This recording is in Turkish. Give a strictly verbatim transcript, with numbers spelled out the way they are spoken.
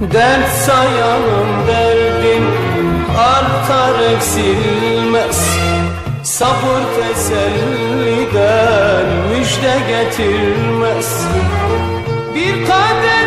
Dert sayanın derdin artar eksilmez. Sabır teselliden müjde getirmez. Bir kadeh